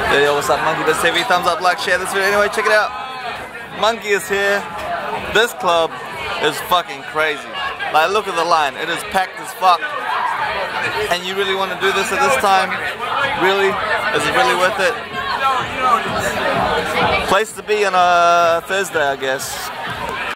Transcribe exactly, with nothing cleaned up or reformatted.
Yo, what's up, Monkey Biz T V? Thumbs up, like, share this video. Anyway, check it out. Monkey is here. This club is fucking crazy. Like, look at the line. It is packed as fuck. And you really want to do this at this time? Really? Is it really worth it? Place to be on a Thursday, I guess.